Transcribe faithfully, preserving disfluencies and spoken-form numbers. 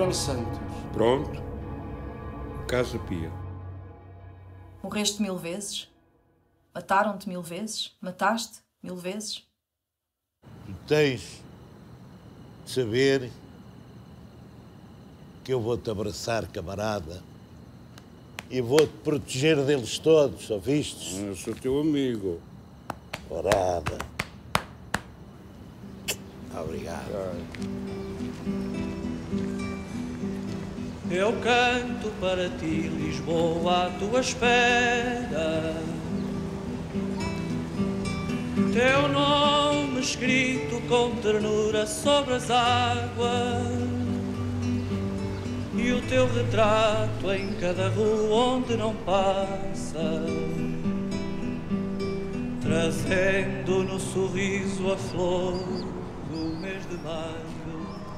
Bruno Santos. Pronto. Casa Pia. Morreste mil vezes? Mataram-te mil vezes? Mataste mil vezes? Tu tens de saber que eu vou-te abraçar, camarada, e vou-te proteger deles todos, ouviste? Eu sou teu amigo. Orada. Obrigado. Eu canto para ti, Lisboa, à tua espera. Teu nome escrito com ternura sobre as águas e o teu retrato em cada rua onde não passa, trazendo no sorriso a flor do mês de maio.